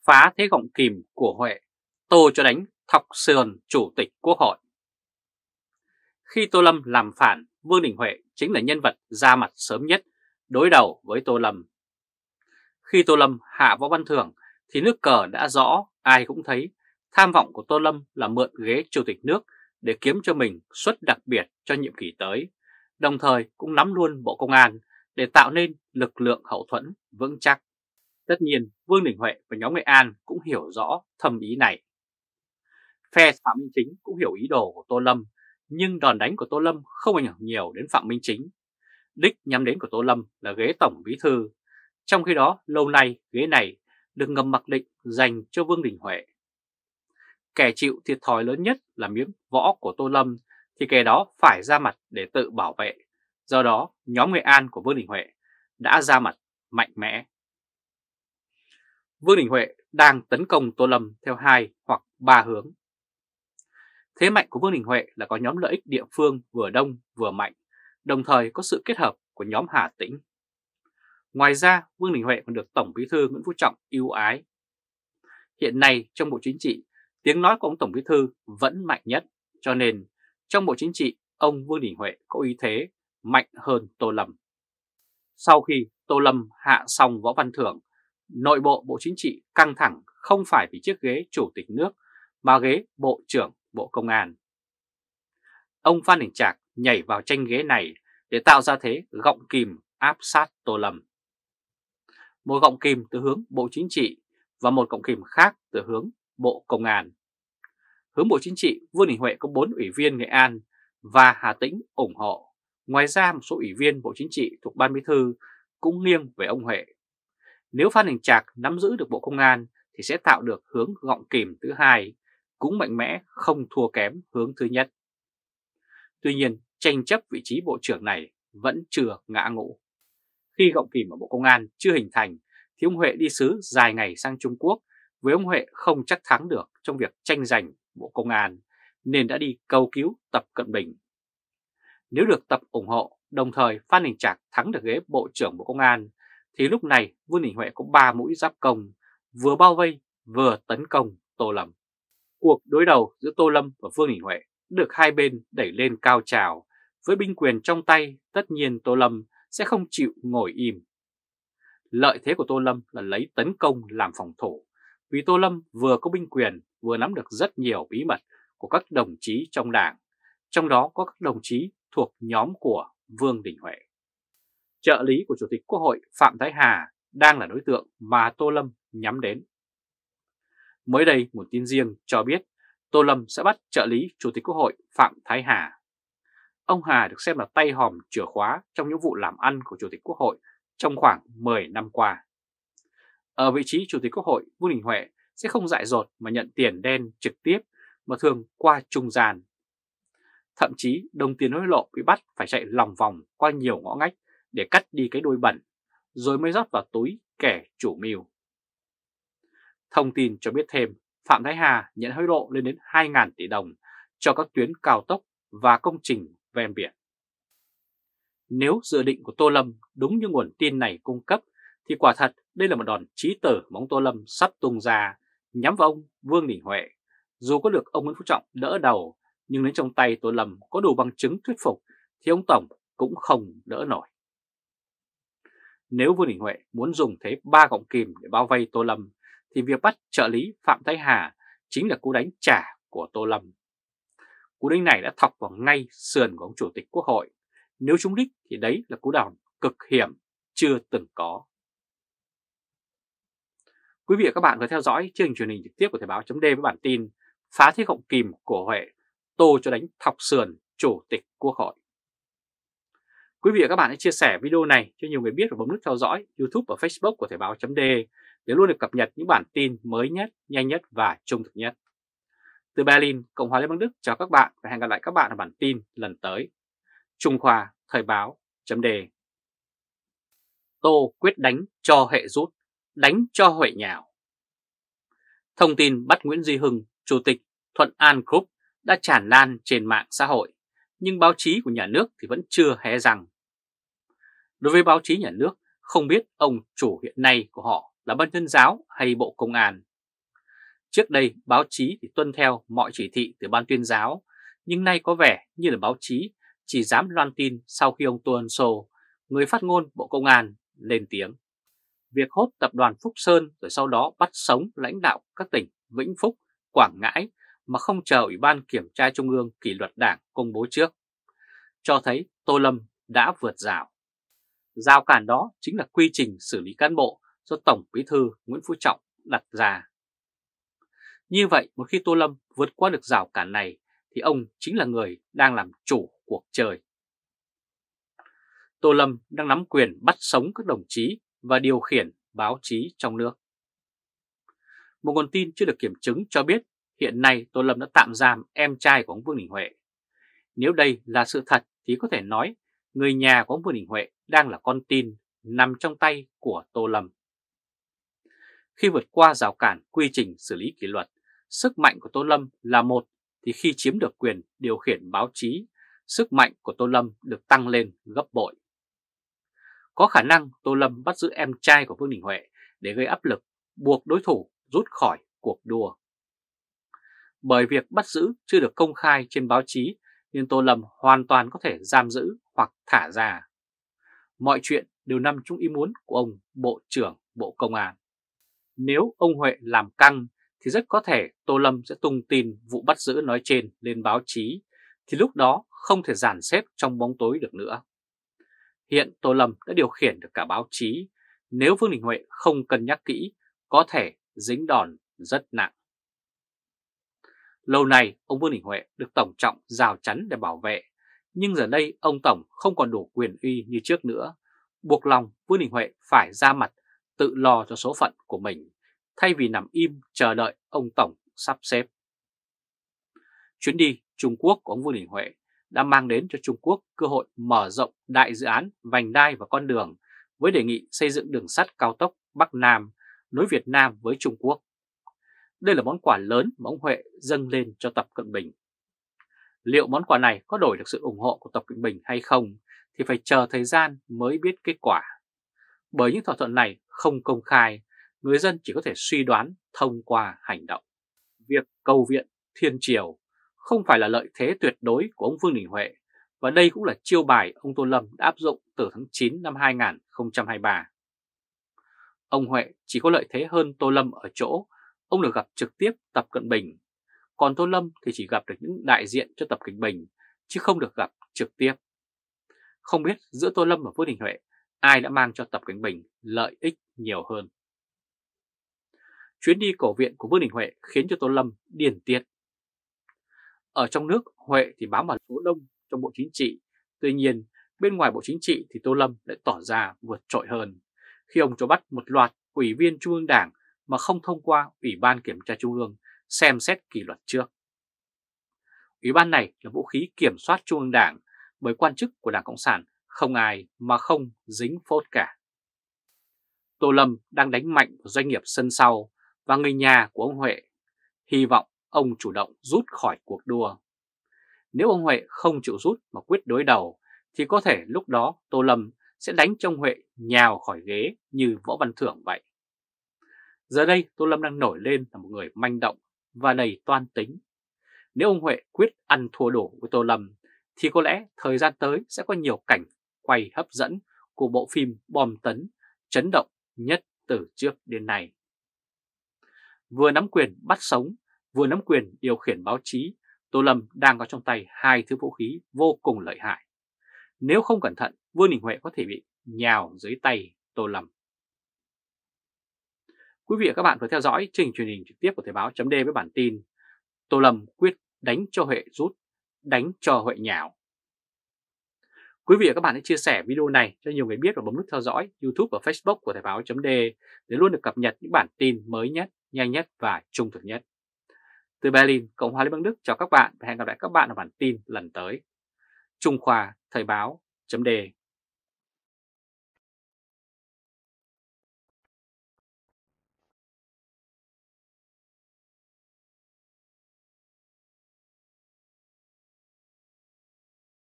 Phá thế gọng kìm của Huệ, Tô cho đánh thọc sườn Chủ tịch Quốc hội. Khi Tô Lâm làm phản, Vương Đình Huệ chính là nhân vật ra mặt sớm nhất đối đầu với Tô Lâm. Khi Tô Lâm hạ Võ Văn Thưởng thì nước cờ đã rõ, ai cũng thấy tham vọng của Tô Lâm là mượn ghế Chủ tịch nước để kiếm cho mình suất đặc biệt cho nhiệm kỳ tới, đồng thời cũng nắm luôn Bộ Công an để tạo nên lực lượng hậu thuẫn vững chắc. Tất nhiên, Vương Đình Huệ và nhóm Nghệ An cũng hiểu rõ thâm ý này. Phe Phạm Minh Chính cũng hiểu ý đồ của Tô Lâm, nhưng đòn đánh của Tô Lâm không ảnh hưởng nhiều đến Phạm Minh Chính. Đích nhắm đến của Tô Lâm là ghế Tổng Bí thư, trong khi đó lâu nay ghế này được ngầm mặc định dành cho Vương Đình Huệ. Kẻ chịu thiệt thòi lớn nhất là miếng võ của Tô Lâm thì kẻ đó phải ra mặt để tự bảo vệ. Do đó, nhóm Nghệ An của Vương Đình Huệ đã ra mặt mạnh mẽ. Vương Đình Huệ đang tấn công Tô Lâm theo 2 hoặc 3 hướng. Thế mạnh của Vương Đình Huệ là có nhóm lợi ích địa phương vừa đông vừa mạnh, đồng thời có sự kết hợp của nhóm Hà Tĩnh. Ngoài ra, Vương Đình Huệ còn được Tổng Bí thư Nguyễn Phú Trọng ưu ái. Hiện nay trong Bộ Chính trị, tiếng nói của ông Tổng Bí thư vẫn mạnh nhất, cho nên trong Bộ Chính trị, ông Vương Đình Huệ có uy thế mạnh hơn Tô Lâm. Sau khi Tô Lâm hạ xong Võ Văn Thưởng, nội bộ Bộ Chính trị căng thẳng không phải vì chiếc ghế Chủ tịch nước mà ghế Bộ trưởng Bộ Công an. Ông Phan Đình Trạc nhảy vào tranh ghế này để tạo ra thế gọng kìm áp sát Tô Lâm. Một gọng kìm từ hướng Bộ Chính trị và một gọng kìm khác từ hướng Bộ Công an. Hướng Bộ Chính trị, Vương Đình Huệ có 4 ủy viên Nghệ An và Hà Tĩnh ủng hộ. Ngoài ra một số ủy viên Bộ Chính trị thuộc Ban Bí thư cũng nghiêng về ông Huệ. Nếu Phan Đình Trạc nắm giữ được Bộ Công an thì sẽ tạo được hướng gọng kìm thứ hai, cũng mạnh mẽ không thua kém hướng thứ nhất. Tuy nhiên, tranh chấp vị trí Bộ trưởng này vẫn chưa ngã ngũ. Khi gọng kìm ở Bộ Công an chưa hình thành thì ông Huệ đi sứ dài ngày sang Trung Quốc, với ông Huệ không chắc thắng được trong việc tranh giành Bộ Công an nên đã đi cầu cứu Tập Cận Bình. Nếu được Tập ủng hộ, đồng thời Phan Đình Trạc thắng được ghế Bộ trưởng Bộ Công an thì lúc này Vương Đình Huệ có 3 mũi giáp công, vừa bao vây vừa tấn công Tô Lâm. Cuộc đối đầu giữa Tô Lâm và Vương Đình Huệ được hai bên đẩy lên cao trào. Với binh quyền trong tay, tất nhiên Tô Lâm sẽ không chịu ngồi im. Lợi thế của Tô Lâm là lấy tấn công làm phòng thủ, vì Tô Lâm vừa có binh quyền vừa nắm được rất nhiều bí mật của các đồng chí trong đảng, trong đó có các đồng chí thuộc nhóm của Vương Đình Huệ. Trợ lý của Chủ tịch Quốc hội Phạm Thái Hà đang là đối tượng mà Tô Lâm nhắm đến. Mới đây, một tin riêng cho biết Tô Lâm sẽ bắt trợ lý Chủ tịch Quốc hội Phạm Thái Hà. Ông Hà được xem là tay hòm chìa khóa trong những vụ làm ăn của Chủ tịch Quốc hội trong khoảng 10 năm qua. Ở vị trí Chủ tịch Quốc hội, Vương Đình Huệ sẽ không dại dột mà nhận tiền đen trực tiếp mà thường qua trung gian. Thậm chí đồng tiền hối lộ bị bắt phải chạy lòng vòng qua nhiều ngõ ngách để cắt đi cái đuôi bẩn, rồi mới rót vào túi kẻ chủ mưu. Thông tin cho biết thêm, Phạm Thái Hà nhận hối lộ lên đến 2.000 tỷ đồng cho các tuyến cao tốc và công trình ven biển. Nếu dự định của Tô Lâm đúng như nguồn tin này cung cấp, thì quả thật đây là một đòn chí tử mà ông Tô Lâm sắp tung ra nhắm vào ông Vương Đình Huệ. Dù có được ông Nguyễn Phú Trọng đỡ đầu, nhưng đến trong tay Tô Lâm có đủ bằng chứng thuyết phục thì ông Tổng cũng không đỡ nổi. Nếu Vương Đình Huệ muốn dùng thế 3 gọng kìm để bao vây Tô Lâm, thì việc bắt trợ lý Phạm Thái Hà chính là cú đánh trả của Tô Lâm. Cú đánh này đã thọc vào ngay sườn của ông Chủ tịch Quốc hội. Nếu trúng đích thì đấy là cú đòn cực hiểm chưa từng có. Quý vị và các bạn vừa theo dõi chương trình truyền hình trực tiếp của Thời báo chấm với bản tin Phá thế gọng kìm của Huệ, Tô cho đánh thọc sườn Chủ tịch Quốc hội. Quý vị và các bạn hãy chia sẻ video này cho nhiều người biết và bấm nút theo dõi YouTube và Facebook của Thời báo chấm để luôn được cập nhật những bản tin mới nhất, nhanh nhất và trung thực nhất. Từ Berlin, Cộng hòa Liên bang Đức chào các bạn và hẹn gặp lại các bạn ở bản tin lần tới. Trung Khoa, Thời báo chấm đề. Tô quyết đánh cho Hệ rút, đánh cho Huệ nhào. Thông tin bắt Nguyễn Duy Hưng, Chủ tịch Thuận An Group đã tràn lan trên mạng xã hội, nhưng báo chí của nhà nước thì vẫn chưa hé răng. Đối với báo chí nhà nước, không biết ông chủ hiện nay của họ là Ban Tuyên giáo hay Bộ Công an. Trước đây báo chí thì tuân theo mọi chỉ thị từ ban tuyên giáo, nhưng nay có vẻ như là báo chí chỉ dám loan tin sau khi ông Tô Ân Sô, người phát ngôn Bộ Công an, lên tiếng. Việc hốt tập đoàn Phúc Sơn rồi sau đó bắt sống lãnh đạo các tỉnh Vĩnh Phúc, Quảng Ngãi mà không chờ Ủy ban Kiểm tra Trung ương kỷ luật Đảng công bố trước, cho thấy Tô Lâm đã vượt rào. Rào cản đó chính là quy trình xử lý cán bộ do Tổng Bí thư Nguyễn Phú Trọng đặt ra. Như vậy, một khi Tô Lâm vượt qua được rào cản này thì ông chính là người đang làm chủ cuộc chơi. Tô Lâm đang nắm quyền bắt sống các đồng chí và điều khiển báo chí trong nước. Một nguồn tin chưa được kiểm chứng cho biết hiện nay Tô Lâm đã tạm giam em trai của ông Vương Đình Huệ. Nếu đây là sự thật thì có thể nói người nhà của ông Vương Đình Huệ đang là con tin nằm trong tay của Tô Lâm. Khi vượt qua rào cản quy trình xử lý kỷ luật, sức mạnh của Tô Lâm là một, thì khi chiếm được quyền điều khiển báo chí, sức mạnh của Tô Lâm được tăng lên gấp bội. Có khả năng Tô Lâm bắt giữ em trai của Vương Đình Huệ để gây áp lực buộc đối thủ rút khỏi cuộc đua. Bởi việc bắt giữ chưa được công khai trên báo chí nên Tô Lâm hoàn toàn có thể giam giữ hoặc thả ra. Mọi chuyện đều nằm trong ý muốn của ông Bộ trưởng Bộ Công an. Nếu ông Huệ làm căng thì rất có thể Tô Lâm sẽ tung tin vụ bắt giữ nói trên lên báo chí, thì lúc đó không thể dàn xếp trong bóng tối được nữa. Hiện Tô Lâm đã điều khiển được cả báo chí, nếu Vương Đình Huệ không cân nhắc kỹ, có thể dính đòn rất nặng. Lâu nay, ông Vương Đình Huệ được Tổng Trọng rào chắn để bảo vệ, nhưng giờ đây ông Tổng không còn đủ quyền uy như trước nữa, buộc lòng Vương Đình Huệ phải ra mặt tự lo cho số phận của mình, thay vì nằm im chờ đợi ông Tổng sắp xếp. Chuyến đi Trung Quốc của ông Vương Đình Huệ đã mang đến cho Trung Quốc cơ hội mở rộng đại dự án vành đai và con đường với đề nghị xây dựng đường sắt cao tốc Bắc Nam nối Việt Nam với Trung Quốc. Đây là món quà lớn mà ông Huệ dâng lên cho Tập Cận Bình. Liệu món quà này có đổi được sự ủng hộ của Tập Cận Bình hay không thì phải chờ thời gian mới biết kết quả. Bởi những thỏa thuận này không công khai, người dân chỉ có thể suy đoán thông qua hành động. Việc cầu viện thiên triều không phải là lợi thế tuyệt đối của ông Vương Đình Huệ, và đây cũng là chiêu bài ông Tô Lâm đã áp dụng từ tháng 9 năm 2023. Ông Huệ chỉ có lợi thế hơn Tô Lâm ở chỗ ông được gặp trực tiếp Tập Cận Bình, còn Tô Lâm thì chỉ gặp được những đại diện cho Tập Cận Bình, chứ không được gặp trực tiếp. Không biết giữa Tô Lâm và Vương Đình Huệ, ai đã mang cho Tập Cận Bình lợi ích nhiều hơn. Chuyến đi cầu viện của Vương Đình Huệ khiến cho Tô Lâm điên tiết. Ở trong nước, Huệ thì bám vào số đông trong Bộ Chính trị, tuy nhiên bên ngoài Bộ Chính trị thì Tô Lâm lại tỏ ra vượt trội hơn, khi ông cho bắt một loạt ủy viên Trung ương Đảng mà không thông qua Ủy ban Kiểm tra Trung ương xem xét kỷ luật trước. Ủy ban này là vũ khí kiểm soát Trung ương Đảng, bởi quan chức của Đảng Cộng sản không ai mà không dính phốt cả. Tô Lâm đang đánh mạnh vào doanh nghiệp sân sau và người nhà của ông Huệ, hy vọng ông chủ động rút khỏi cuộc đua. Nếu ông Huệ không chịu rút mà quyết đối đầu thì có thể lúc đó Tô Lâm sẽ đánh cho ông Huệ nhào khỏi ghế như Võ Văn Thưởng vậy. Giờ đây Tô Lâm đang nổi lên là một người manh động và đầy toan tính. Nếu ông Huệ quyết ăn thua đủ với Tô Lâm thì có lẽ thời gian tới sẽ có nhiều cảnh quay hấp dẫn của bộ phim bom tấn chấn động nhất từ trước đến nay. Vừa nắm quyền bắt sống, vừa nắm quyền điều khiển báo chí, Tô Lâm đang có trong tay hai thứ vũ khí vô cùng lợi hại. Nếu không cẩn thận, Vương Đình Huệ có thể bị nhào dưới tay Tô Lâm. Quý vị và các bạn vừa theo dõi chương trình truyền hình trực tiếp của Thời báo.d với bản tin Tô Lâm quyết đánh cho Huệ rút, đánh cho Huệ nhào. Quý vị và các bạn hãy chia sẻ video này cho nhiều người biết và bấm nút theo dõi YouTube và Facebook của Thời báo.d để luôn được cập nhật những bản tin mới nhất, nhanh nhất và trung thực nhất. Từ Berlin, Cộng hòa Liên bang Đức chào các bạn và hẹn gặp lại các bạn ở bản tin lần tới. Trung Khoa Thời báo.d